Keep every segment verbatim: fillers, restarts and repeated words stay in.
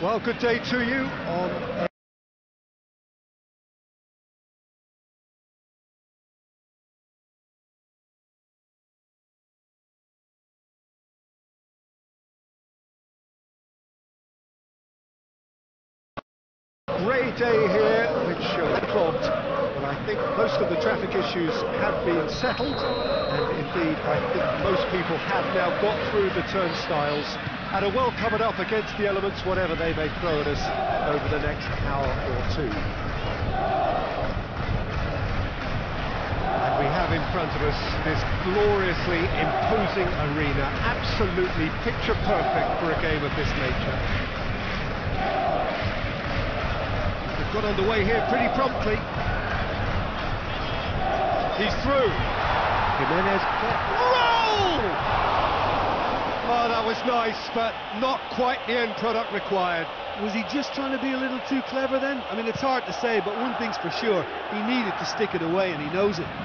Well, good day to you on a grey day here, which uh, clogged, but I think most of the traffic issues have been settled, and indeed I think most people have now got through the turnstiles and are well covered up against the elements, whatever they may throw at us over the next hour or two. And we have in front of us this gloriously imposing arena, absolutely picture perfect for a game of this nature. We've got underway here pretty promptly. He's through. Jimenez. Roll! Oh, that was nice, but not quite the end product required. Was he just trying to be a little too clever then? I mean, it's hard to say, but one thing's for sure, he needed to stick it away, and he knows it.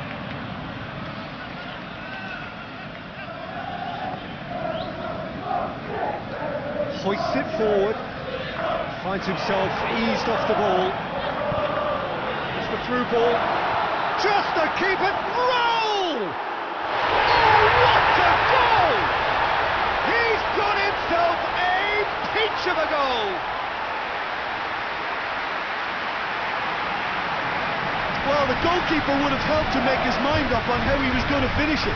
Hoists it forward, finds himself eased off the ball. It's the through ball, just to keep it. Roll! Oh, what a goal! He's got himself a peach of a goal! Well, the goalkeeper would have helped to make his mind up on how he was going to finish it.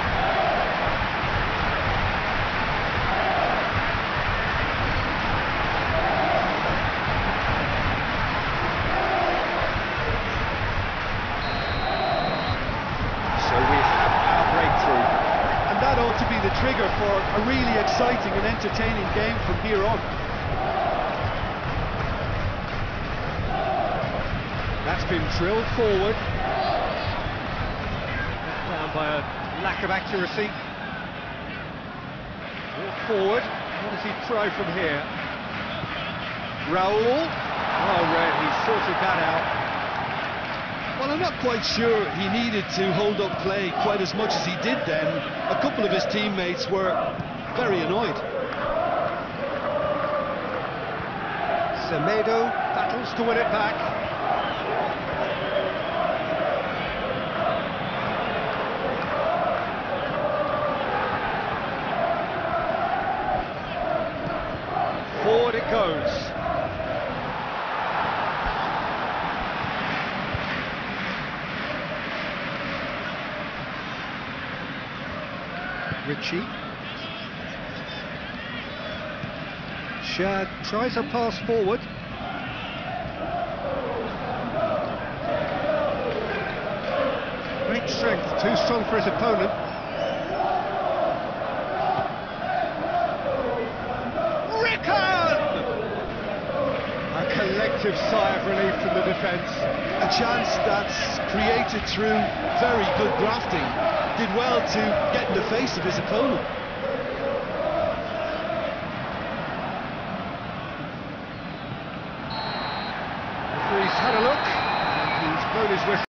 So we have our breakthrough. And that ought to be the trigger for a really exciting and entertaining game from here on. That's been drilled forward. Down by a lack of accuracy. Walk forward. What does he try from here? Raul. Oh, Red, he sorted that out. Well, I'm not quite sure he needed to hold up play quite as much as he did then. A couple of his teammates were very annoyed. Semedo battles to win it back. Forward it goes. Ritchie. Shad tries a pass forward. Great strength, too strong for his opponent. Rickon! A collective sigh of relief from the defence. A chance that's created through very good grafting. Did well to get in the face of his opponent. Referee's had a look, and he's blown his whistle.